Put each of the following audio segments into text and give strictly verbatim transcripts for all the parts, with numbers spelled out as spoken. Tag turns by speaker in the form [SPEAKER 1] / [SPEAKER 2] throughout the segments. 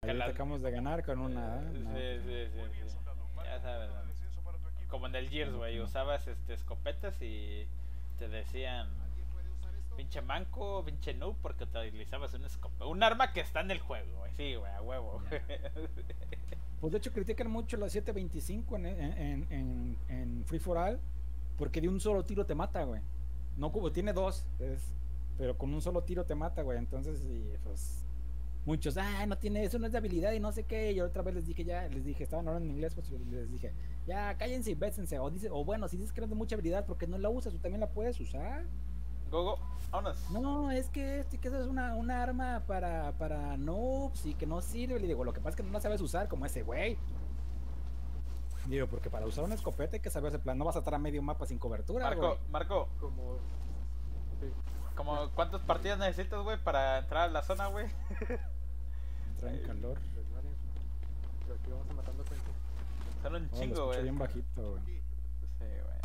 [SPEAKER 1] Ayer te acabamos de ganar con una.
[SPEAKER 2] Eh,
[SPEAKER 1] No,
[SPEAKER 2] sí, sí, sí, sí. Ya sabes, ¿no? Como en el Gears,
[SPEAKER 1] no,
[SPEAKER 2] güey,
[SPEAKER 1] no.
[SPEAKER 2] usabas este escopetas y te decían pinche manco, pinche noob porque utilizabas un escopeta, un arma que está en el juego, güey. Sí, güey, a huevo.
[SPEAKER 1] Ya. Pues de hecho critican mucho la siete veinticinco en, en, en, en Free for All porque de un solo tiro te mata, güey. No como tiene dos, es, pero con un solo tiro te mata, güey. Entonces, y, pues muchos, ah, no tiene, eso no es de habilidad y no sé qué. Y otra vez les dije, ya, les dije, estaban hablando en inglés, pues les dije, ya, cállense y bésense. O dice, o bueno, si dices que no es de mucha habilidad, porque no la usas, tú también la puedes usar.
[SPEAKER 2] Gogo, vámonos.
[SPEAKER 1] No, es que este, que eso es una, una arma para, para noobs y que no sirve. Le digo, lo que pasa es que no la sabes usar como ese güey. Digo, porque para usar una escopeta hay que saber ese plan. No vas a estar a medio mapa sin cobertura,
[SPEAKER 2] Marco,
[SPEAKER 1] güey.
[SPEAKER 2] Marco,
[SPEAKER 3] Como. Sí.
[SPEAKER 2] como ¿cuántas partidas necesitas, güey, para entrar a la zona, güey?
[SPEAKER 1] Entrar en
[SPEAKER 2] Ay,
[SPEAKER 1] calor.
[SPEAKER 3] Pues varios. Pero aquí vamos a matando gente.
[SPEAKER 2] son un
[SPEAKER 1] Oh, lo
[SPEAKER 2] chingo,
[SPEAKER 1] escucho
[SPEAKER 2] güey.
[SPEAKER 1] bien bajito, güey.
[SPEAKER 2] Sí, güey.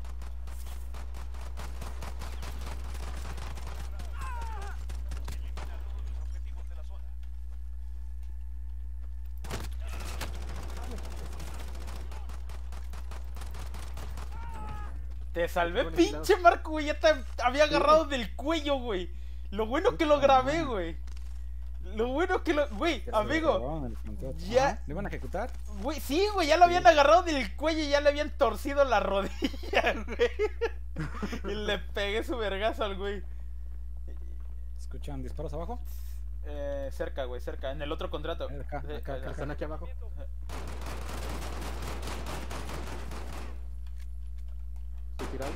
[SPEAKER 2] Te salvé,
[SPEAKER 3] Bueno, aniquilado.
[SPEAKER 2] pinche Marco, güey. Ya te había
[SPEAKER 3] Sí,
[SPEAKER 2] agarrado del cuello, güey. Lo bueno que lo
[SPEAKER 1] Puta
[SPEAKER 2] grabé,
[SPEAKER 1] madre.
[SPEAKER 2] güey. Lo bueno que lo. Güey,
[SPEAKER 1] Que se
[SPEAKER 2] amigo.
[SPEAKER 1] robaron el control.
[SPEAKER 2] Ya.
[SPEAKER 1] Ajá, ¿le iban a ejecutar?
[SPEAKER 2] Güey, sí, güey, ya lo habían
[SPEAKER 1] Sí.
[SPEAKER 2] agarrado del cuello y ya le habían torcido la rodilla, güey. Y le pegué su vergazo al güey.
[SPEAKER 1] ¿Escuchan disparos abajo?
[SPEAKER 2] Eh, cerca, güey, cerca. En el otro contrato.
[SPEAKER 1] Eh, acá,
[SPEAKER 2] Sí,
[SPEAKER 1] acá,
[SPEAKER 2] eh,
[SPEAKER 1] acá,
[SPEAKER 3] Están aquí abajo. Estoy tirado.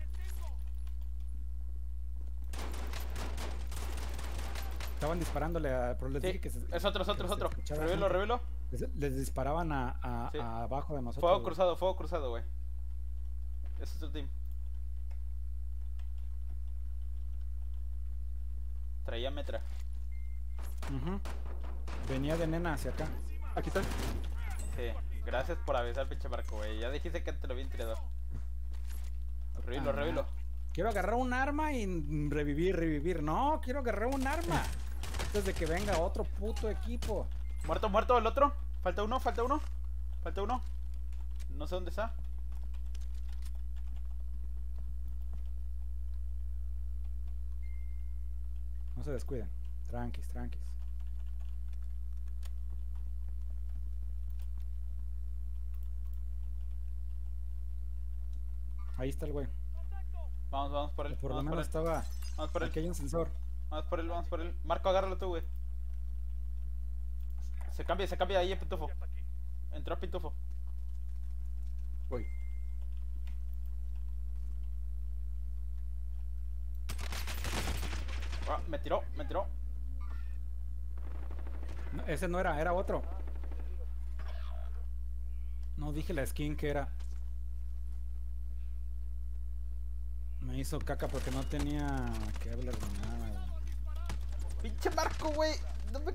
[SPEAKER 1] Estaban disparándole a. Pero les
[SPEAKER 2] Sí,
[SPEAKER 1] dije que se,
[SPEAKER 2] es otro, es
[SPEAKER 1] que
[SPEAKER 2] otro, es
[SPEAKER 1] se
[SPEAKER 2] otro.
[SPEAKER 1] escuchaba
[SPEAKER 2] Revelo,
[SPEAKER 1] gente.
[SPEAKER 2] revelo.
[SPEAKER 1] Les, les disparaban a, a,
[SPEAKER 2] Sí.
[SPEAKER 1] a abajo de nosotros.
[SPEAKER 2] Fuego
[SPEAKER 1] güey.
[SPEAKER 2] cruzado, fuego cruzado, güey. Es otro team. Traía metra.
[SPEAKER 1] Ujú. Venía de nena hacia acá.
[SPEAKER 3] Aquí está.
[SPEAKER 2] Sí, gracias por avisar, pinche Marco, güey. Ya dijiste que te lo había tirado. Revilo,
[SPEAKER 1] Ah,
[SPEAKER 2] revilo.
[SPEAKER 1] Quiero agarrar un arma y revivir, revivir. No, quiero agarrar un arma. Antes de que venga otro puto equipo.
[SPEAKER 2] Muerto, muerto el otro. Falta uno, falta uno. Falta uno. No sé dónde está.
[SPEAKER 1] No se descuiden. Tranquis, tranquis. Ahí está el güey.
[SPEAKER 2] Vamos, vamos por él.
[SPEAKER 1] Por lo
[SPEAKER 2] Vamos por
[SPEAKER 1] menos
[SPEAKER 2] él.
[SPEAKER 1] estaba.
[SPEAKER 2] Vamos por él.
[SPEAKER 1] Aquí hay un sensor.
[SPEAKER 2] Vamos por él, vamos por él. Marco, agárralo tú, güey. Se cambia, se cambia ahí, Pitufo. Entró Pitufo.
[SPEAKER 3] Voy.
[SPEAKER 2] Ah, me tiró, me tiró.
[SPEAKER 1] No, ese no era, era otro. No dije la skin que era. Me hizo caca porque no tenía que hablar de nada.
[SPEAKER 2] Pinche Marco, güey. No me...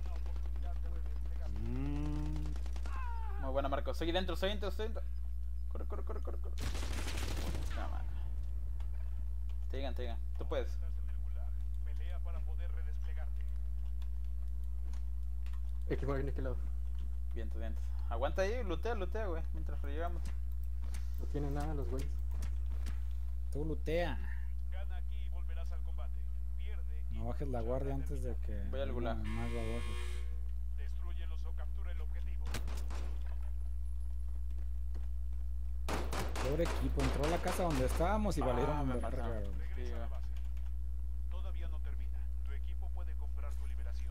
[SPEAKER 1] Mm.
[SPEAKER 2] Muy buena, Marco. Soy dentro, soy dentro, soy dentro. Corre, corre, corre, corre, corre. No, man. Te digan, te digan. Tú puedes.
[SPEAKER 3] Aquí voy aniquilado.
[SPEAKER 2] Vientos, vientos. Aguanta ahí, lutea, lutea, güey. Mientras llegamos.
[SPEAKER 3] No tienen nada los güeyes.
[SPEAKER 1] Tú lutea. No bajes la guardia antes de que.
[SPEAKER 2] Voy al gulag.
[SPEAKER 1] vengan más babosos. Pobre equipo, entró a la casa donde estábamos y
[SPEAKER 2] Ah,
[SPEAKER 1] valieron
[SPEAKER 2] me
[SPEAKER 1] verga,
[SPEAKER 2] mataron.
[SPEAKER 1] güey.
[SPEAKER 2] Sí, güey.
[SPEAKER 4] Todavía no termina. Tu equipo puede comprar tu liberación.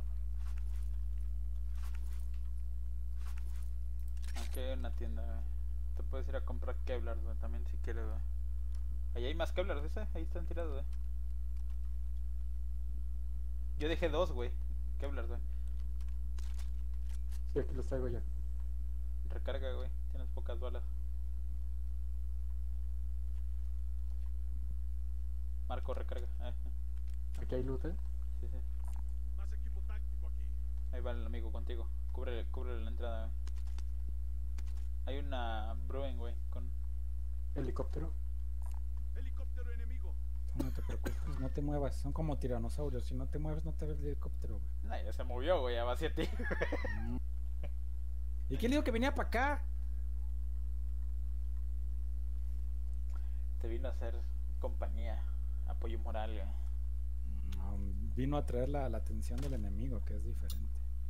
[SPEAKER 2] Aquí hay una tienda, güey. Te puedes ir a comprar Kevlar, güey. También si quieres, güey. Ahí hay más Kevlar, ¿viste? Ahí están tirados, güey. Yo dejé dos, güey. Kevlar, güey.
[SPEAKER 3] Sí, aquí los traigo ya.
[SPEAKER 2] Recarga, güey. Tienes pocas balas. Marco, recarga. Ahí,
[SPEAKER 3] Aquí hay loot, eh.
[SPEAKER 2] sí, sí.
[SPEAKER 4] Más equipo táctico aquí.
[SPEAKER 2] Ahí va el amigo contigo. Cubre, cubre la entrada, güey. Hay una Bruen, güey. Con...
[SPEAKER 3] Helicóptero.
[SPEAKER 4] Helicóptero enemigo.
[SPEAKER 1] No te preocupes, no te muevas. Son como tiranosaurios. Si no te mueves, no te ves el helicóptero, güey.
[SPEAKER 2] Nah, ya se movió, güey, ya va hacia ti.
[SPEAKER 1] Mm. ¿Y quién le dijo que venía para acá?
[SPEAKER 2] Te vino a hacer compañía, apoyo moral, güey.
[SPEAKER 1] No, vino a traer la, la atención del enemigo, que es diferente.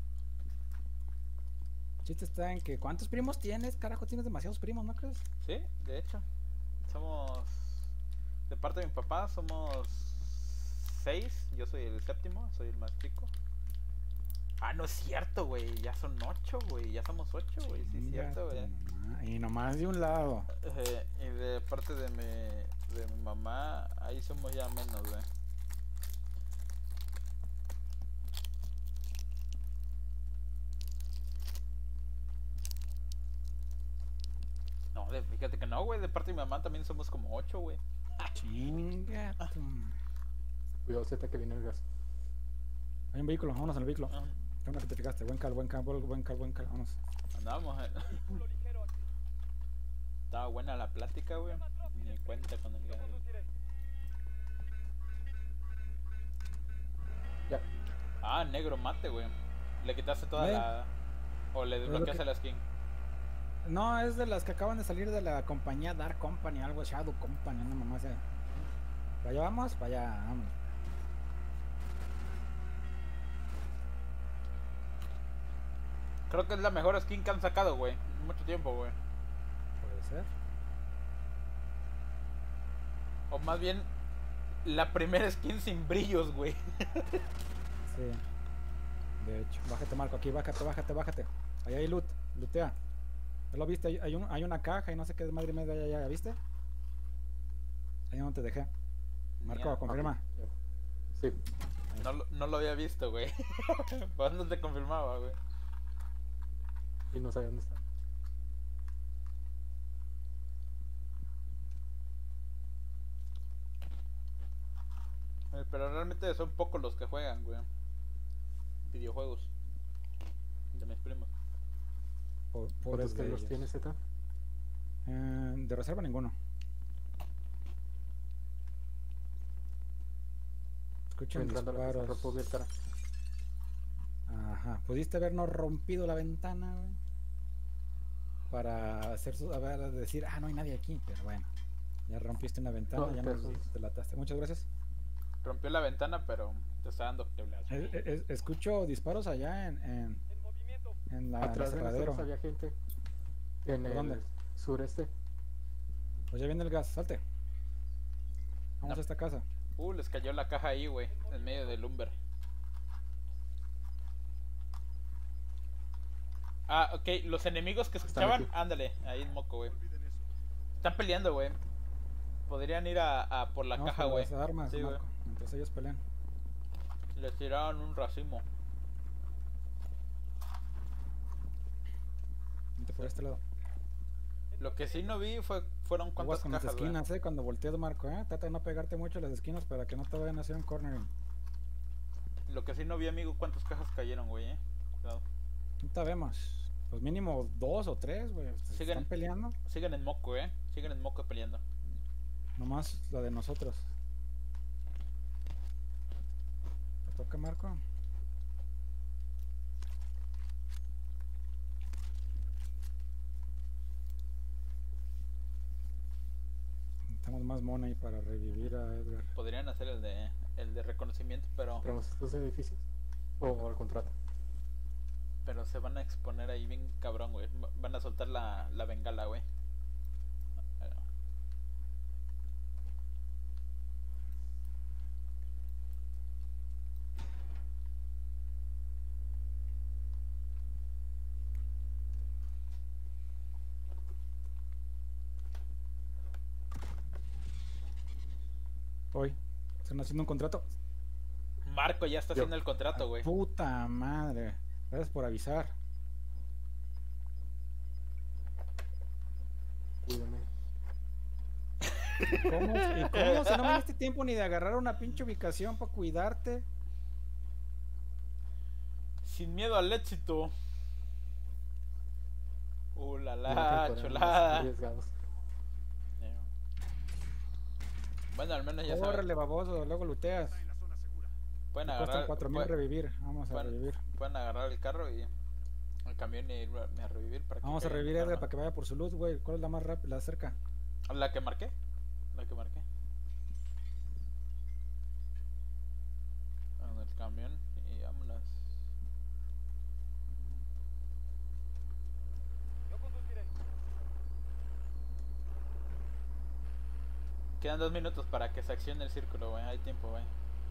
[SPEAKER 1] El chiste está en que ¿cuántos primos tienes? Carajo, tienes demasiados primos, ¿no crees?
[SPEAKER 2] Sí, de hecho. Somos. De parte de mi papá, somos seis. Yo soy el séptimo, soy el más chico. Ah, no es cierto, güey. Ya son ocho, güey. Ya somos ocho, güey. Sí, es
[SPEAKER 1] Chinga
[SPEAKER 2] cierto,
[SPEAKER 1] tu
[SPEAKER 2] güey.
[SPEAKER 1] mamá. Y nomás de un lado.
[SPEAKER 2] Eh, y de parte de mi, de mi mamá, ahí somos ya menos, güey. No, de- fíjate que no, güey. De parte de mi mamá también somos como ocho, güey.
[SPEAKER 1] Chinga tu ma-
[SPEAKER 3] Cuidado, Z, que viene el gas.
[SPEAKER 1] Hay un vehículo, vámonos en el vehículo.
[SPEAKER 2] Ah,
[SPEAKER 1] Qué bueno que te fijaste. Buen cal, buen cal, buen buen cal, buen cal. Vámonos.
[SPEAKER 2] Andamos, eh. Estaba buena la plática, güey. Ni cuenta con el gas.
[SPEAKER 3] Ya.
[SPEAKER 2] Ah, negro mate, güey. Le quitaste toda
[SPEAKER 1] Ve.
[SPEAKER 2] la. O le
[SPEAKER 1] Pero lo
[SPEAKER 2] desbloqueaste
[SPEAKER 1] que-
[SPEAKER 2] la skin.
[SPEAKER 1] No, es de las que acaban de salir de la compañía Dark Company, algo Shadow Company, una mamá así. ¿Para allá vamos? Para allá, vamos.
[SPEAKER 2] Creo que es la mejor skin que han sacado, güey. En mucho tiempo, güey.
[SPEAKER 1] Puede ser.
[SPEAKER 2] O más bien, la primera skin sin brillos, güey.
[SPEAKER 1] Sí. De hecho, bájate Marco, aquí, bájate, bájate, bájate. Ahí hay loot, lootea. ¿Ya lo viste? Hay, hay, un- hay una caja y no sé qué es madre media allá, ¿ya viste? Ahí donde te dejé. Marco,
[SPEAKER 2] Ya.
[SPEAKER 1] confirma.
[SPEAKER 3] Ya. Sí.
[SPEAKER 2] No, lo- no lo había visto, güey. ¿Por dónde te confirmaba, güey?
[SPEAKER 3] Y no sabía dónde está.
[SPEAKER 2] Eh, Pero realmente son pocos los que juegan, güey. Videojuegos. De mis primos.
[SPEAKER 1] Por,
[SPEAKER 3] ¿Cuántos
[SPEAKER 1] pobres de
[SPEAKER 3] carros
[SPEAKER 1] ellos.
[SPEAKER 3] tienes, Z?
[SPEAKER 1] Eh, de reserva ninguno. Escuchan
[SPEAKER 3] Entrando a la casa,
[SPEAKER 1] disparos.
[SPEAKER 3] rompo bien cara.
[SPEAKER 1] Ajá. ¿Pudiste habernos rompido la ventana, güey? Para hacer su, a ver, decir, ah, no hay nadie aquí, pero bueno. Ya rompiste una ventana,
[SPEAKER 3] No,
[SPEAKER 1] ya
[SPEAKER 3] pero
[SPEAKER 1] nos
[SPEAKER 3] eso es-
[SPEAKER 1] delataste. Muchas gracias.
[SPEAKER 2] Rompió la ventana, pero te está dando que hablar.
[SPEAKER 1] Es- es- escucho disparos allá en, en, en la, en el
[SPEAKER 3] Atrás de
[SPEAKER 1] aserradero.
[SPEAKER 3] nosotros había gente. En
[SPEAKER 1] ¿Por
[SPEAKER 3] el
[SPEAKER 1] dónde?
[SPEAKER 3] sureste.
[SPEAKER 1] Pues ya viene el gas, salte. Vamos
[SPEAKER 2] No.
[SPEAKER 1] a esta casa.
[SPEAKER 2] Uh, les cayó la caja ahí, güey. En medio del lumber. Ah, ok. Los enemigos que
[SPEAKER 3] Están
[SPEAKER 2] escuchaban,
[SPEAKER 3] aquí.
[SPEAKER 2] ándale, ahí en moco, güey. Están peleando, güey. Podrían ir a, a por la
[SPEAKER 1] Vamos
[SPEAKER 2] caja,
[SPEAKER 1] por
[SPEAKER 2] güey.
[SPEAKER 1] las armas,
[SPEAKER 2] Sí, güey.
[SPEAKER 1] Marco, mientras ellos pelean.
[SPEAKER 2] Les tiraron un racimo.
[SPEAKER 1] Vente por este lado.
[SPEAKER 2] Lo que sí no vi fue fueron
[SPEAKER 1] Aguas
[SPEAKER 2] cuántas
[SPEAKER 1] con las
[SPEAKER 2] cajas, güey.
[SPEAKER 1] esquinas, eh, cuando volteas, Marco, eh. Trata de no pegarte mucho a las esquinas para que no te vayan a hacer un cornering.
[SPEAKER 2] Lo que sí no vi, amigo, cuántas cajas cayeron, güey, eh. Cuidado.
[SPEAKER 1] Ahorita vemos. Pues mínimo dos o tres, güey. Se
[SPEAKER 2] Siguen.
[SPEAKER 1] Están peleando.
[SPEAKER 2] Sigan en moco, eh. Sigan en moco peleando.
[SPEAKER 1] Nomás la de nosotros. ¿Te toca, Marco? Necesitamos más money para revivir a Edgar.
[SPEAKER 2] Podrían hacer el de el de reconocimiento, pero
[SPEAKER 3] Tenemos estos edificios. O al contrato.
[SPEAKER 2] pero se van a exponer ahí bien cabrón, güey. Va- Van a soltar la, la bengala, güey.
[SPEAKER 1] Hoy. Están haciendo un contrato.
[SPEAKER 2] Marco ya está
[SPEAKER 3] Yo.
[SPEAKER 2] haciendo el contrato, güey.
[SPEAKER 1] Puta madre. Gracias por avisar.
[SPEAKER 3] Cuídame.
[SPEAKER 1] ¿Cómo? ¿Y cómo? Si no me diste tiempo ni de agarrar una pinche ubicación para cuidarte.
[SPEAKER 2] Sin miedo al éxito. Uh, la
[SPEAKER 3] Mira que
[SPEAKER 2] la,
[SPEAKER 3] fueron
[SPEAKER 2] chulada.
[SPEAKER 3] arriesgados.
[SPEAKER 2] Bueno, al menos ya saben.
[SPEAKER 1] Córrele, baboso, luego luteas.
[SPEAKER 4] Está en la zona segura.
[SPEAKER 2] Pueden
[SPEAKER 1] Te cuestan
[SPEAKER 2] agarrar.
[SPEAKER 1] cuatro mil
[SPEAKER 2] pueden-
[SPEAKER 1] revivir. Vamos a
[SPEAKER 2] pueden-
[SPEAKER 1] revivir.
[SPEAKER 2] Pueden agarrar el carro y el camión y irme a revivir para que
[SPEAKER 1] Vamos a
[SPEAKER 2] caigan
[SPEAKER 1] revivir
[SPEAKER 2] en
[SPEAKER 1] a
[SPEAKER 2] el
[SPEAKER 1] Edgar
[SPEAKER 2] carro.
[SPEAKER 1] para que vaya por su luz, güey. ¿Cuál es la más rápida, la cerca?
[SPEAKER 2] La que marqué. La que marqué. En el camión y vámonos. Quedan dos minutos para que se accione el círculo, güey. Hay tiempo, güey.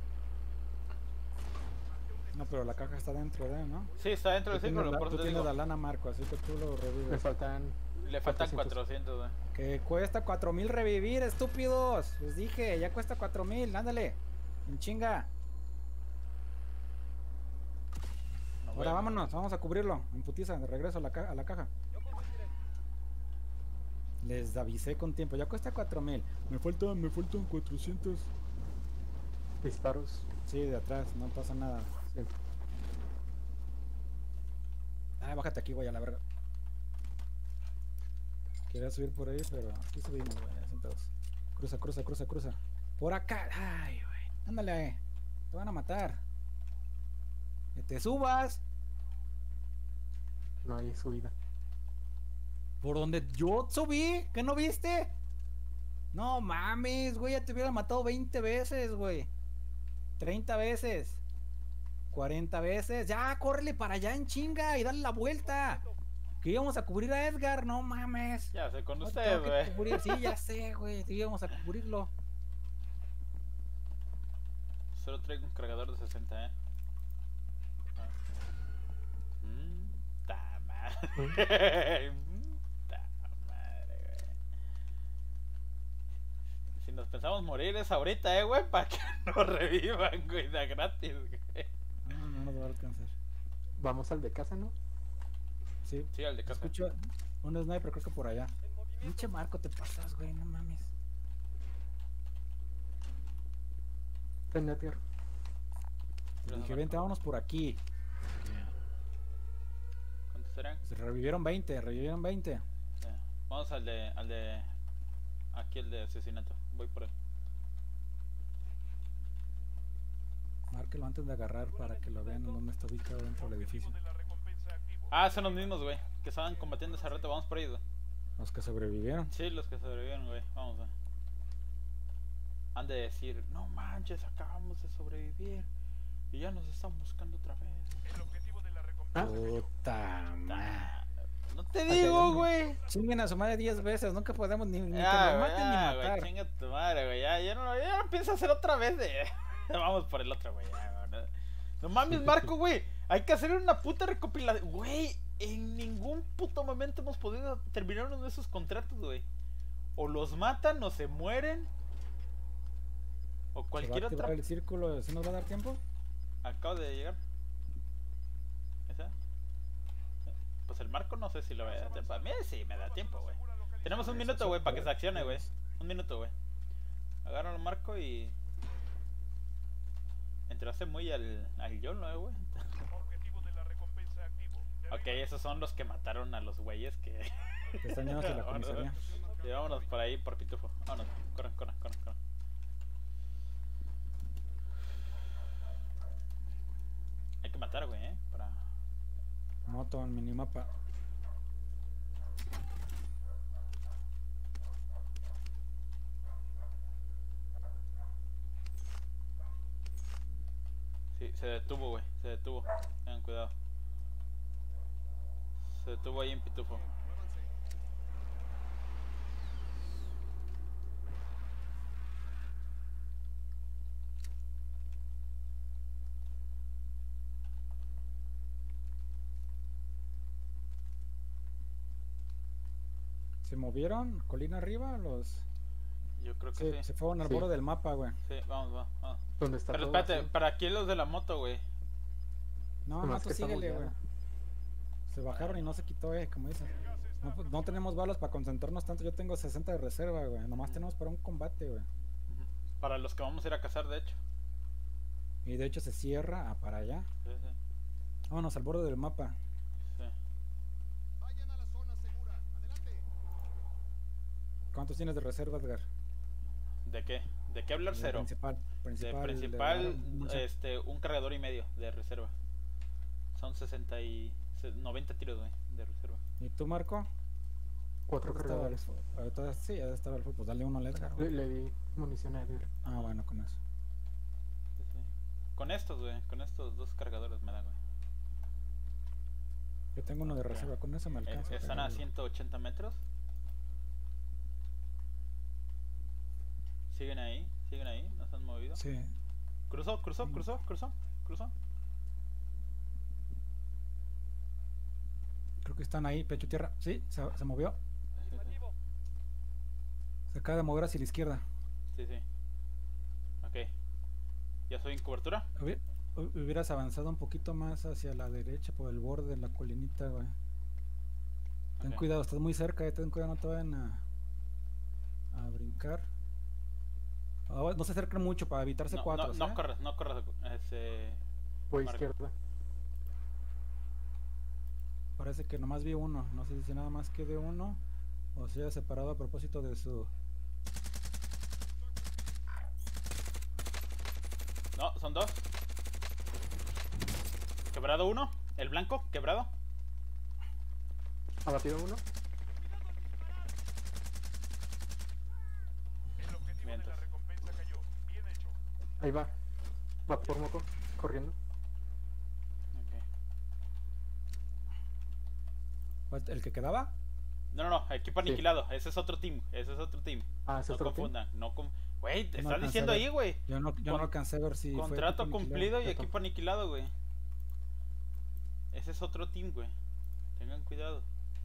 [SPEAKER 1] No, pero la caja está dentro de, ¿no?
[SPEAKER 2] Sí, está dentro
[SPEAKER 1] Tú
[SPEAKER 2] del
[SPEAKER 1] tienes
[SPEAKER 2] círculo,
[SPEAKER 1] la,
[SPEAKER 2] por
[SPEAKER 1] tú
[SPEAKER 2] eso te
[SPEAKER 1] tienes
[SPEAKER 2] digo.
[SPEAKER 1] la lana, Marco, así que tú lo
[SPEAKER 3] Me
[SPEAKER 1] revives.
[SPEAKER 3] faltan.
[SPEAKER 2] Le faltan
[SPEAKER 3] cuatrocientos.
[SPEAKER 2] cuatrocientos, güey.
[SPEAKER 1] Que cuesta cuatro mil revivir, estúpidos. Les dije, ya cuesta cuatro mil, ándale. En chinga.
[SPEAKER 2] No,
[SPEAKER 1] Ahora
[SPEAKER 2] güey.
[SPEAKER 1] vámonos, vamos a cubrirlo. En putiza, de regreso a la, ca- a la caja. Les avisé con tiempo, ya cuesta cuatro mil. Me faltan, me faltan cuatrocientos.
[SPEAKER 3] Disparos.
[SPEAKER 1] Sí, de atrás, no pasa nada.
[SPEAKER 3] Sí.
[SPEAKER 1] Ah, bájate aquí, güey, a la verga. Quería subir por ahí, pero aquí subimos, güey, ya sentados. Cruza, cruza, cruza, cruza. Por acá. Ay, güey. Ándale. Te van a matar. Que te subas.
[SPEAKER 3] No hay subida.
[SPEAKER 1] Por donde yo subí. ¿Qué no viste? No mames, güey. Ya te hubiera matado veinte veces, güey. treinta veces. cuarenta veces. Ya, córrele para allá en chinga y dale la vuelta. Que íbamos a cubrir a Edgar, no mames.
[SPEAKER 2] Ya sé, con
[SPEAKER 1] No
[SPEAKER 2] usted,
[SPEAKER 1] tengo que
[SPEAKER 2] güey.
[SPEAKER 1] cubrir. Sí, ya sé, güey. Íbamos a cubrirlo.
[SPEAKER 2] Solo traigo un cargador de sesenta, eh. Ah. Mm, ta madre. Mm, ta madre, güey. Si nos pensamos morir es ahorita, eh, güey, para que nos revivan, güey, de gratis, güey.
[SPEAKER 1] No, no nos va a alcanzar.
[SPEAKER 3] Vamos al de casa, ¿no?
[SPEAKER 1] Sí.
[SPEAKER 2] Sí, al de casa.
[SPEAKER 1] Escucho un sniper, creo que por allá. Pinche Marco, te pasas, güey, no mames.
[SPEAKER 3] Tenía tierra.
[SPEAKER 2] Gracias,
[SPEAKER 1] Dije,
[SPEAKER 2] Marco.
[SPEAKER 1] vente, vámonos por aquí.
[SPEAKER 2] ¿Cuántos serán?
[SPEAKER 1] Se revivieron veinte, revivieron veinte.
[SPEAKER 2] Sí. Vamos al de, al de... Aquí el de asesinato. Voy por él.
[SPEAKER 1] Márquelo antes de agarrar para que lo vean en dónde está ubicado dentro del edificio.
[SPEAKER 4] Objetivo de la recompensa activo.
[SPEAKER 2] Ah, son los mismos, güey. Que estaban combatiendo hace rato. Vamos por ellos, güey.
[SPEAKER 1] Los que sobrevivieron.
[SPEAKER 2] Sí, los que sobrevivieron, güey. Vamos, güey. Han de decir, no manches, acabamos de sobrevivir. Y ya nos están buscando otra vez.
[SPEAKER 4] El objetivo de la recompensa
[SPEAKER 3] Ah.
[SPEAKER 4] se cayó.
[SPEAKER 1] Puta madre.
[SPEAKER 2] Ah, no te digo, güey.
[SPEAKER 1] Chinguen a su madre diez veces, nunca podemos ni, ni que
[SPEAKER 2] Ya,
[SPEAKER 1] nos
[SPEAKER 2] güey,
[SPEAKER 1] maten ni
[SPEAKER 2] ya, güey,
[SPEAKER 1] matar.
[SPEAKER 2] chinga tu madre, güey. Ya, ya no, ya no pienso hacer otra vez de. Vamos por el otro, güey. ya, güey, No, no mames, Marco, güey. Hay que hacer una puta recopilación. Güey, en ningún puto momento hemos podido terminar uno de esos contratos, güey. O los matan o se mueren. O
[SPEAKER 1] ¿Se va a
[SPEAKER 2] cualquier
[SPEAKER 1] activar
[SPEAKER 2] otra.
[SPEAKER 1] el círculo? ¿Sí nos va a dar tiempo?
[SPEAKER 2] Acabo de llegar. ¿Esa? Pues el Marco no sé si lo voy a dar tiempo. A mí sí me da tiempo, güey. Tenemos un
[SPEAKER 1] Eso
[SPEAKER 2] minuto,
[SPEAKER 1] sí,
[SPEAKER 2] güey, para que se
[SPEAKER 1] güey.
[SPEAKER 2] accione, güey. Un minuto, güey. Agarra al Marco y. Entraste muy al, al yo, ¿no, güey?
[SPEAKER 4] Objetivo de la recompensa activo.
[SPEAKER 2] Ok, esos son los que mataron a los güeyes que.
[SPEAKER 1] Que están llenos de la
[SPEAKER 2] Vámonos.
[SPEAKER 1] comisaría.
[SPEAKER 2] Sí, vámonos por ahí, por Pitufo. Vámonos, corran, corran, corran, corran. Hay que matar, güey, ¿eh? Para.
[SPEAKER 1] Moto en minimapa.
[SPEAKER 2] Sí, se detuvo, güey. Se detuvo. Tengan cuidado. Se detuvo ahí en Pitufo.
[SPEAKER 1] ¿Se movieron? ¿Colina arriba? Los...
[SPEAKER 2] Yo creo que
[SPEAKER 1] Se,
[SPEAKER 2] sí.
[SPEAKER 1] se fueron al
[SPEAKER 3] Sí.
[SPEAKER 1] borde del mapa, güey.
[SPEAKER 2] Sí, vamos, vamos, vamos.
[SPEAKER 3] ¿Dónde está
[SPEAKER 2] Pero
[SPEAKER 3] todo?
[SPEAKER 2] espérate,
[SPEAKER 3] así?
[SPEAKER 2] para aquí los de la moto, güey.
[SPEAKER 1] No,
[SPEAKER 3] Nomás
[SPEAKER 1] no, tú
[SPEAKER 3] que está
[SPEAKER 1] síguele, güey.
[SPEAKER 3] bugueado.
[SPEAKER 1] Se bajaron y no se quitó, eh, como dices. No, pues, no tenemos balas para concentrarnos tanto. Yo tengo sesenta de reserva, güey. Nomás tenemos para un combate, güey.
[SPEAKER 2] Ujú. Para los que vamos a ir a cazar, de hecho.
[SPEAKER 1] Y de hecho se cierra a para allá.
[SPEAKER 2] Sí, sí,
[SPEAKER 1] Vámonos al borde del mapa.
[SPEAKER 2] sí.
[SPEAKER 4] Vayan a la zona segura. Adelante.
[SPEAKER 1] ¿Cuántos tienes de reserva, Edgar?
[SPEAKER 2] ¿De qué? ¿De qué hablar
[SPEAKER 1] De
[SPEAKER 2] cero?
[SPEAKER 1] Principal. Principal.
[SPEAKER 2] De
[SPEAKER 1] de
[SPEAKER 2] principal,
[SPEAKER 1] dar mucha-
[SPEAKER 2] este, un cargador y medio de reserva. Son sesenta y se- noventa tiros, güey, de reserva.
[SPEAKER 1] ¿Y tú, Marco?
[SPEAKER 3] Cuatro
[SPEAKER 1] Creo que estaba el
[SPEAKER 3] cargadores.
[SPEAKER 1] full. Ahorita sí, ya estaba el full. Pues dale uno al Edgar,
[SPEAKER 3] Le,
[SPEAKER 1] güey.
[SPEAKER 3] le di munición a Edgar.
[SPEAKER 1] Ah, bueno, con eso.
[SPEAKER 2] Sí, sí. Con estos, güey, con estos dos cargadores me da, güey.
[SPEAKER 1] Yo tengo uno de reserva, con eso me
[SPEAKER 2] Eh,
[SPEAKER 1] alcanza.
[SPEAKER 2] Están a
[SPEAKER 1] pero-
[SPEAKER 2] ciento ochenta metros. Siguen ahí, siguen ahí, no se han movido.
[SPEAKER 1] Sí.
[SPEAKER 2] Cruzó, cruzó,
[SPEAKER 1] Mm.
[SPEAKER 2] cruzó, cruzó, cruzó.
[SPEAKER 1] Creo que están ahí, pecho tierra. Sí, se, se movió.
[SPEAKER 2] Sí, sí.
[SPEAKER 1] Se acaba de mover hacia la izquierda.
[SPEAKER 2] Sí, sí. Ok. ¿Ya estoy en cobertura?
[SPEAKER 1] Hubi- hu- Hubieras avanzado un poquito más hacia la derecha por el borde de la colinita, güey. Ten
[SPEAKER 2] Ok.
[SPEAKER 1] cuidado, estás muy cerca, eh, ten cuidado, no te vayan a, a brincar. Ah, no se acerquen mucho para evitar C
[SPEAKER 2] No,
[SPEAKER 1] cuatro.
[SPEAKER 2] no, no corras, no corras. Este...
[SPEAKER 3] Voy
[SPEAKER 2] Marco.
[SPEAKER 3] izquierda.
[SPEAKER 1] Parece que nomás vi uno. No sé si nada más quede uno o sea separado a propósito de su.
[SPEAKER 2] No, son dos. Quebrado uno. El blanco, quebrado.
[SPEAKER 3] Abatido uno.
[SPEAKER 4] El objetivo
[SPEAKER 2] Vientos.
[SPEAKER 4] de la recompensa cayó. Bien hecho.
[SPEAKER 3] Ahí va. Va por moco. Corriendo.
[SPEAKER 2] Ok.
[SPEAKER 1] ¿Cuál- ¿El que quedaba?
[SPEAKER 2] No, no, no, equipo
[SPEAKER 3] Sí.
[SPEAKER 2] aniquilado. Ese es otro team. Ese es otro team.
[SPEAKER 3] Ah, ese
[SPEAKER 2] No
[SPEAKER 3] otro team.
[SPEAKER 2] confundan. No con... Güey, te
[SPEAKER 1] No
[SPEAKER 2] están
[SPEAKER 1] alcancé
[SPEAKER 2] diciendo
[SPEAKER 1] a ver.
[SPEAKER 2] ahí, güey.
[SPEAKER 1] Yo no, yo
[SPEAKER 2] Con-
[SPEAKER 1] no alcancé a ver si. fue
[SPEAKER 2] Contrato
[SPEAKER 1] equipo aniquilado.
[SPEAKER 2] cumplido y
[SPEAKER 3] Yo
[SPEAKER 2] equipo aniquilado, güey. Ese es otro team, güey. Tengan cuidado.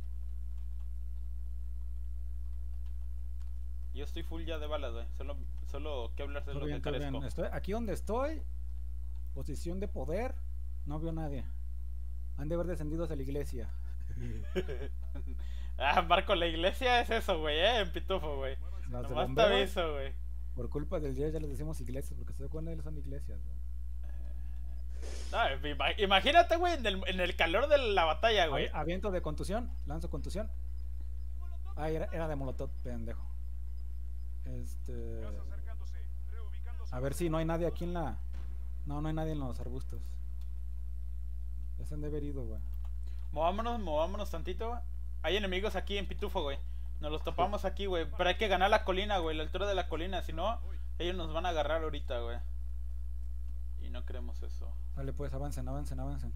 [SPEAKER 2] Yo estoy full ya de balas, güey. Solo, solo que hablar de
[SPEAKER 1] Todo
[SPEAKER 2] lo
[SPEAKER 1] bien,
[SPEAKER 2] que
[SPEAKER 1] todo bien.
[SPEAKER 2] carezco.
[SPEAKER 1] Estoy, aquí donde estoy, posición de poder, no veo nadie. Han de haber descendido hacia la iglesia.
[SPEAKER 2] Ah, Marco, la iglesia es eso, güey, eh. En Pitufo, güey.
[SPEAKER 1] Las de
[SPEAKER 2] Nomás te
[SPEAKER 1] bomberos,
[SPEAKER 2] aviso, güey.
[SPEAKER 1] por culpa del día ya les decimos iglesias, porque se supone que son iglesias, güey.
[SPEAKER 2] No, ima- imagínate, güey, en el, en el calor de la batalla, güey.
[SPEAKER 1] Avi- Aviento de contusión, lanzo contusión. Ah, era, era de molotov, pendejo. Este.
[SPEAKER 4] Gas acercándose. Reubicándose.
[SPEAKER 1] A ver si no hay nadie aquí en la. No, no hay nadie en los arbustos. Ya se han de haber ido, güey.
[SPEAKER 2] Movámonos, movámonos tantito, güey. Hay enemigos aquí en Pitufo, güey. Nos los topamos aquí, güey. Pero hay que ganar la colina, güey, la altura de la colina. Si no, ellos nos van a agarrar ahorita, güey. Y no queremos eso.
[SPEAKER 1] Dale, pues, avancen, avancen, avancen.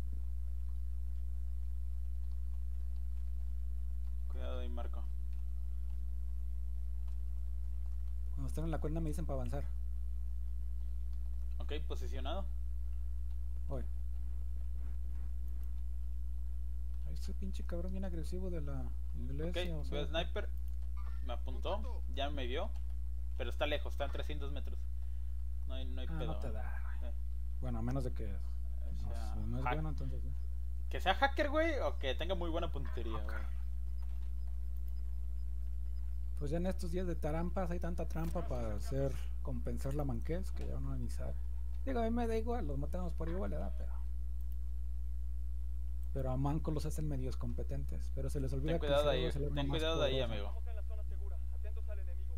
[SPEAKER 2] Cuidado ahí, Marco.
[SPEAKER 1] Cuando estén en la colina me dicen para avanzar.
[SPEAKER 2] Ok, posicionado.
[SPEAKER 1] Voy. Ay, ese pinche cabrón bien agresivo de la
[SPEAKER 2] Ok,
[SPEAKER 1] iglesia. o sea,
[SPEAKER 2] veo sniper. Me apuntó, ya me vio. Pero está lejos, está a trescientos metros. No hay, no hay
[SPEAKER 1] ah,
[SPEAKER 2] pedo.
[SPEAKER 1] no te da, güey.
[SPEAKER 2] Eh,
[SPEAKER 1] Bueno, a menos de que.
[SPEAKER 2] o
[SPEAKER 1] No,
[SPEAKER 2] sea,
[SPEAKER 1] si no es
[SPEAKER 2] hack-
[SPEAKER 1] bueno, entonces. ¿no?
[SPEAKER 2] Que sea hacker, güey, o que tenga muy buena puntería, güey.
[SPEAKER 1] Pues ya en estos días de tarampas hay tanta trampa para hacer compensar la manquez que ya uno ni sabe. Digo, a mí me da igual, los matamos por igual, ¿verdad? Pero. Pero a Manco los hacen medios competentes. Pero se les olvida
[SPEAKER 2] Ten
[SPEAKER 1] que
[SPEAKER 2] cuidado
[SPEAKER 1] el
[SPEAKER 2] ahí,
[SPEAKER 1] cerebro es el arma
[SPEAKER 2] ten
[SPEAKER 1] más
[SPEAKER 2] cuidado ahí,
[SPEAKER 1] poderosa.
[SPEAKER 2] amigo.
[SPEAKER 4] Estamos en la zona segura. Atentos al enemigo.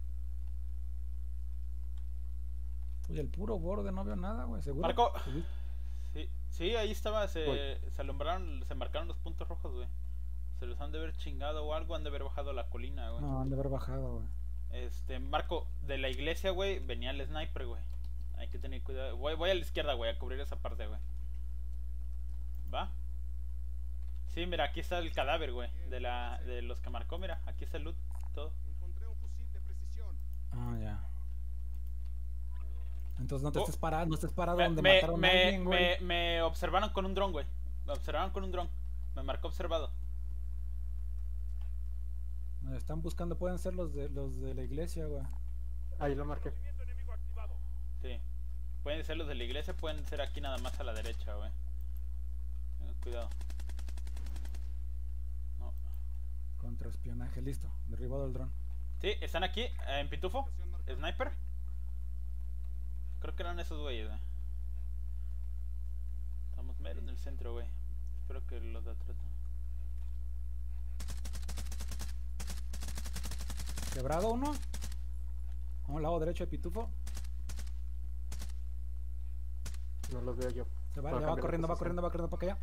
[SPEAKER 1] Oye, el puro borde no veo nada, güey. ¿Seguro?
[SPEAKER 2] Marco.
[SPEAKER 1] ¿Subí?
[SPEAKER 2] Sí, sí, ahí estaba, se,
[SPEAKER 3] Voy.
[SPEAKER 2] se alumbraron, se marcaron los puntos rojos, güey. Se los han de haber chingado o algo, han de haber bajado la colina, güey.
[SPEAKER 1] No, han de haber bajado, güey.
[SPEAKER 2] Este, Marco, de la iglesia, güey, venía el sniper, güey. Hay que tener cuidado. Voy, voy a la izquierda, güey, a cubrir esa parte, güey. ¿Va? Sí, mira, aquí está el cadáver, güey. De la, de los que marcó, mira, aquí está el loot, todo.
[SPEAKER 5] Encontré un fusil de precisión.
[SPEAKER 1] Ah, ya. Entonces no te
[SPEAKER 2] Oh.
[SPEAKER 1] estés parado, no estés parado
[SPEAKER 2] Me,
[SPEAKER 1] donde
[SPEAKER 2] me,
[SPEAKER 1] mataron a
[SPEAKER 2] me,
[SPEAKER 1] alguien, güey.
[SPEAKER 2] me, me observaron con un dron, güey. Me observaron con un dron. Me marcó observado.
[SPEAKER 1] Me están buscando, pueden ser los de los de la iglesia, güey.
[SPEAKER 3] Ahí lo marqué.
[SPEAKER 4] Movimiento enemigo activado.
[SPEAKER 2] Sí. Pueden ser los de la iglesia, pueden ser aquí nada más a la derecha, güey. Tengan cuidado. No.
[SPEAKER 1] Contraespionaje, listo. Derribado el dron.
[SPEAKER 2] Sí, están aquí, eh, en Pitufo.
[SPEAKER 5] Estación marcada.
[SPEAKER 2] Sniper. Creo que eran esos güeyes, güey. Estamos mero en el centro, güey. Espero que los de atrás no.
[SPEAKER 1] ¿Quebrado uno? A un lado derecho de Pitufo.
[SPEAKER 3] No los veo yo.
[SPEAKER 1] Se va,
[SPEAKER 3] Voy a
[SPEAKER 1] ya va
[SPEAKER 3] cambiar de
[SPEAKER 1] corriendo, va
[SPEAKER 3] posición.
[SPEAKER 1] corriendo, va corriendo para acá.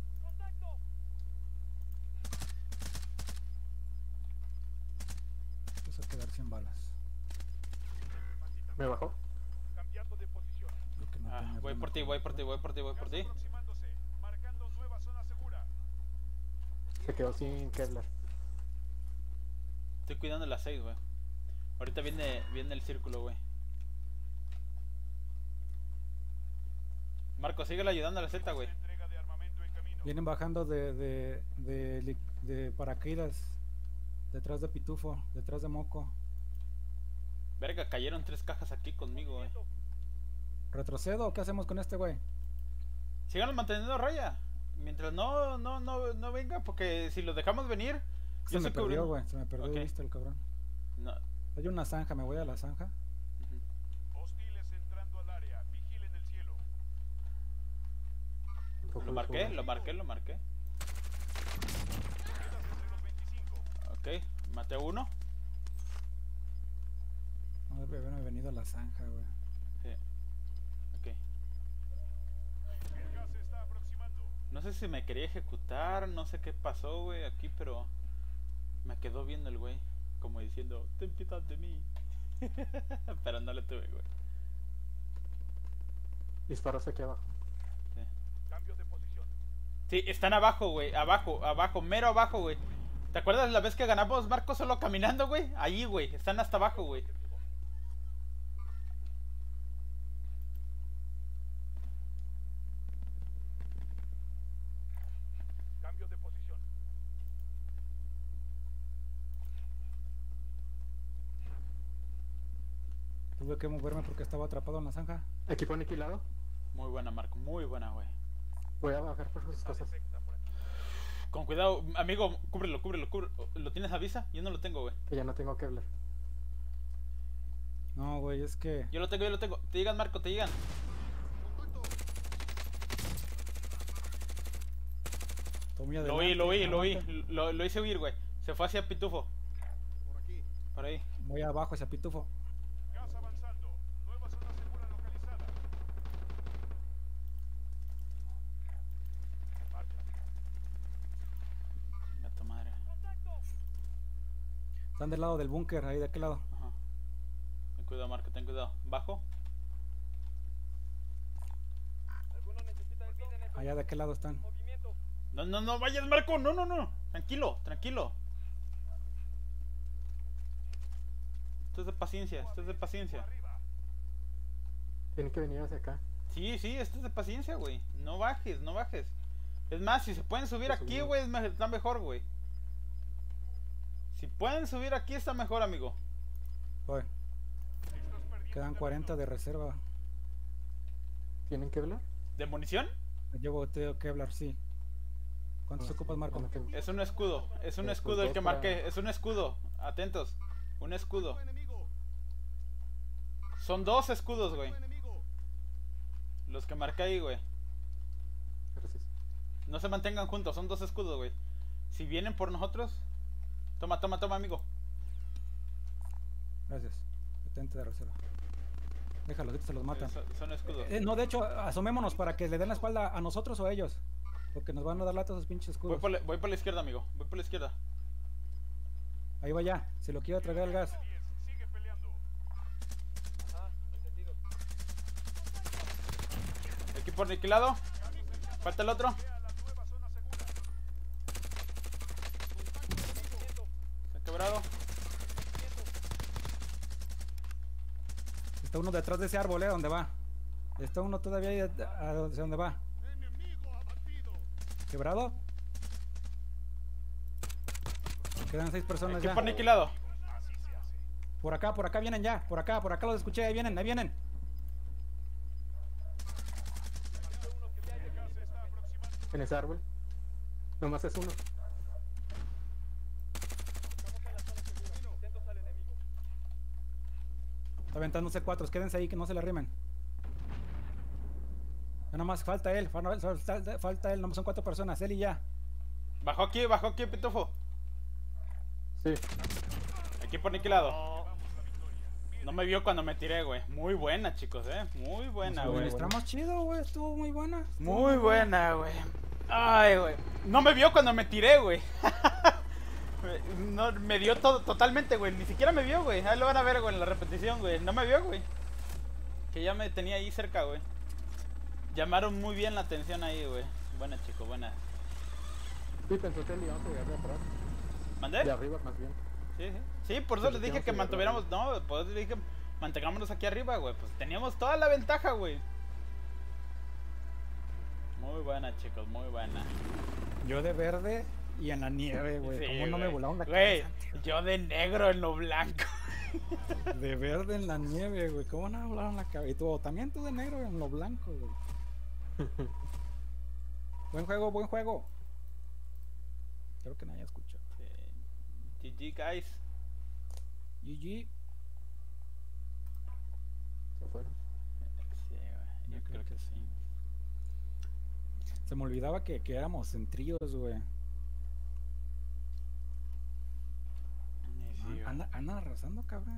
[SPEAKER 1] Empieza a quedar sin balas.
[SPEAKER 3] Me bajó.
[SPEAKER 4] Cambiando de posición.
[SPEAKER 1] Creo que no
[SPEAKER 2] Ah,
[SPEAKER 1] tenía
[SPEAKER 2] voy
[SPEAKER 1] arma
[SPEAKER 2] por ti,
[SPEAKER 1] con-
[SPEAKER 2] voy por ti, voy por ti, voy por ti.
[SPEAKER 4] Gas aproximándose. Marcando nueva zona segura.
[SPEAKER 3] Se quedó sin Kevlar.
[SPEAKER 2] Estoy cuidando las seis, güey. Ahorita viene, viene el círculo, güey. Marco, síguele ayudando a la Z, güey.
[SPEAKER 4] Entrega de armamento en camino.
[SPEAKER 1] Vienen bajando de, de, de, li- de paracaídas. Detrás de Pitufo, detrás de Moco.
[SPEAKER 2] Verga, cayeron tres cajas aquí conmigo, güey.
[SPEAKER 1] ¿Retrocedo o qué hacemos con este güey?
[SPEAKER 2] Síganos manteniendo raya. Mientras no, no, no, no venga, porque si los dejamos venir,
[SPEAKER 1] Se
[SPEAKER 2] yo
[SPEAKER 1] me
[SPEAKER 2] sé
[SPEAKER 1] perdió,
[SPEAKER 2] cubriendo.
[SPEAKER 1] güey. Se me perdió
[SPEAKER 2] Ok.
[SPEAKER 1] de vista el cabrón.
[SPEAKER 2] No.
[SPEAKER 1] Hay una zanja, me voy a la zanja.
[SPEAKER 2] Ujú.
[SPEAKER 4] Hostiles entrando al área. Vigilen el cielo.
[SPEAKER 3] Un poco
[SPEAKER 2] Lo
[SPEAKER 3] de
[SPEAKER 2] marqué,
[SPEAKER 3] fuga.
[SPEAKER 2] lo marqué, lo marqué.
[SPEAKER 4] Quedas entre los veinticinco.
[SPEAKER 2] Ok, maté a uno.
[SPEAKER 1] No debe haberme venido a la zanja, güey.
[SPEAKER 2] Sí. Ok.
[SPEAKER 4] El gas se está aproximando.
[SPEAKER 2] No sé si me quería ejecutar, no sé qué pasó, güey, aquí, pero me quedó viendo el güey, como diciendo, ten piedad de mí. Pero no le tuve, güey.
[SPEAKER 3] Disparos aquí abajo.
[SPEAKER 2] Sí.
[SPEAKER 4] Cambio de posición.
[SPEAKER 2] Sí, están abajo, güey, abajo, abajo, mero abajo, güey. ¿Te acuerdas la vez que ganamos Marco solo caminando, güey? Allí, güey, están hasta abajo, güey.
[SPEAKER 4] Cambio de posición.
[SPEAKER 1] Tuve que moverme porque estaba atrapado en la zanja.
[SPEAKER 3] Equipo aniquilado.
[SPEAKER 2] Muy buena, Marco, muy buena, güey.
[SPEAKER 3] Voy a bajar por sus
[SPEAKER 4] Gas
[SPEAKER 3] cosas.
[SPEAKER 4] detecta por aquí.
[SPEAKER 2] Con cuidado, amigo, cúbrelo, cúbrelo, cúbrelo. ¿Lo tienes a vista? Yo no lo tengo, güey.
[SPEAKER 3] Que ya no tengo Kevlar.
[SPEAKER 1] No, güey, es que...
[SPEAKER 2] Yo lo tengo, yo lo tengo. Te digan, Marco, te digan.
[SPEAKER 1] Tomé
[SPEAKER 2] Lo vi, lo vi, lo vi.
[SPEAKER 1] adelante.
[SPEAKER 2] Lo, lo hice huir, güey. Se fue hacia Pitufo.
[SPEAKER 5] Por aquí.
[SPEAKER 2] Por ahí.
[SPEAKER 1] Voy abajo hacia Pitufo.
[SPEAKER 4] Gas avanzando. Nueva zona segura localizada. Marcha.
[SPEAKER 2] A tu madre.
[SPEAKER 1] Están del lado del búnker, ahí de aquel lado.
[SPEAKER 2] Ajá. Ten cuidado, Marco, ten cuidado. Bajo.
[SPEAKER 1] Allá de aquel lado están.
[SPEAKER 2] No, no, no vayas, Marco. No, no, no. Tranquilo, tranquilo. Esto es de paciencia, esto es de paciencia.
[SPEAKER 4] Arriba.
[SPEAKER 3] Tienen que venir hacia acá.
[SPEAKER 2] Sí, sí, esto es de paciencia, güey. No bajes, no bajes. Es más, si se pueden subir
[SPEAKER 3] Ya
[SPEAKER 2] aquí,
[SPEAKER 3] subimos.
[SPEAKER 2] güey, es me- está mejor, güey. Si pueden subir aquí, está mejor, amigo.
[SPEAKER 1] Voy.
[SPEAKER 4] Estás perdiendo
[SPEAKER 1] Quedan cuarenta de reserva.
[SPEAKER 3] ¿Tienen Kevlar?
[SPEAKER 2] ¿De munición?
[SPEAKER 1] Llevo, tengo que hablar, sí. ¿Cuántos
[SPEAKER 3] No,
[SPEAKER 1] ocupas, Marco?
[SPEAKER 3] no tengo.
[SPEAKER 2] Es un escudo, es un
[SPEAKER 3] Eh,
[SPEAKER 2] escudo
[SPEAKER 3] pues
[SPEAKER 2] el que
[SPEAKER 3] dos para-
[SPEAKER 2] marqué. Es un escudo. Atentos. Un escudo.
[SPEAKER 5] Enemigo.
[SPEAKER 2] Son dos escudos, güey.
[SPEAKER 5] Enemigo.
[SPEAKER 2] Los que marqué ahí, güey.
[SPEAKER 3] Gracias.
[SPEAKER 2] No se mantengan juntos, son dos escudos, güey. Si vienen por nosotros. Toma, toma, toma, amigo.
[SPEAKER 1] Gracias. Detente de reserva. Déjalos, ahorita se los matan.
[SPEAKER 2] Eh, Son, son escudos.
[SPEAKER 1] Eh, no, de hecho, asomémonos para que le den la espalda a nosotros o a ellos. Porque nos van a dar lata esos pinches
[SPEAKER 2] Voy
[SPEAKER 1] escudos.
[SPEAKER 2] por, la, voy por la izquierda, amigo. Voy por la izquierda.
[SPEAKER 1] Ahí va ya. Se lo quiero tragar el gas.
[SPEAKER 4] diez. Sigue peleando.
[SPEAKER 2] Equipo aniquilado. Falta el otro.
[SPEAKER 4] Vea la nueva zona segura.
[SPEAKER 2] Se ha quebrado.
[SPEAKER 1] Está uno detrás de ese árbol, ¿eh? ¿Dónde va? Está uno todavía ahí a- a- hacia dónde va.
[SPEAKER 5] Enemigo abatido.
[SPEAKER 1] ¿Quebrado? Quedan seis personas
[SPEAKER 2] Equipo
[SPEAKER 1] ya.
[SPEAKER 2] aniquilado.
[SPEAKER 4] Así se hace.
[SPEAKER 1] Por acá, por acá vienen ya. Por acá, por acá los escuché. Ahí vienen, ahí vienen.
[SPEAKER 4] El gas se está aproximando.
[SPEAKER 3] En ese árbol. Nomás es uno.
[SPEAKER 1] Está aventándose cuatro. Quédense ahí, que no se le arrimen. Ya nomás falta él. Falta, falta- falta él. Nomás son cuatro personas. Él y ya.
[SPEAKER 2] Bajó aquí, bajó aquí, Pitufo.
[SPEAKER 3] Sí.
[SPEAKER 2] Equipo aniquilado.
[SPEAKER 4] Vamos la victoria.
[SPEAKER 2] No me vio cuando me tiré, güey. Muy buena, chicos, eh. Muy buena,
[SPEAKER 1] Nos
[SPEAKER 2] güey.
[SPEAKER 1] administramos chido, güey. Estuvo muy buena. estuvo
[SPEAKER 2] Muy buena, güey. Ay, güey. No me vio cuando me tiré, güey. No, me dio todo totalmente, güey. Ni siquiera me vio, güey. Ahí lo van a ver, güey, en la repetición, güey. No me vio, güey. Que ya me tenía ahí cerca, güey. Llamaron muy bien la atención ahí, güey. Buena, chico, buena.
[SPEAKER 3] Sí, pensó que le íbamos a llegar de atrás.
[SPEAKER 2] ¿Mandé?
[SPEAKER 3] De arriba, más bien.
[SPEAKER 2] Sí, sí. Sí, por eso
[SPEAKER 3] Pero
[SPEAKER 2] les dije
[SPEAKER 3] teníamos
[SPEAKER 2] que
[SPEAKER 3] que
[SPEAKER 2] mantuviéramos. No, por eso les dije mantengámonos aquí arriba, güey. Pues teníamos toda la ventaja, güey. Muy buena, chicos, muy buena.
[SPEAKER 1] Yo de verde y en la nieve, güey.
[SPEAKER 2] Sí,
[SPEAKER 1] ¿Cómo no me
[SPEAKER 2] güey.
[SPEAKER 1] volaron la
[SPEAKER 2] Güey,
[SPEAKER 1] cabeza?
[SPEAKER 2] yo de negro en lo blanco.
[SPEAKER 1] De verde en la nieve, güey. ¿Cómo no me volaron la cabeza? Y tú, también tú de negro en lo blanco, güey. Buen juego, buen juego. Creo que nadie escuchó.
[SPEAKER 2] Sí. G G, guys.
[SPEAKER 1] G G.
[SPEAKER 3] Se fueron.
[SPEAKER 2] Sí, güey. Yo creo que sí.
[SPEAKER 1] Se me olvidaba que, que éramos en tríos, güey.
[SPEAKER 2] Sí, güey.
[SPEAKER 1] Anda, anda arrasando, cabrón.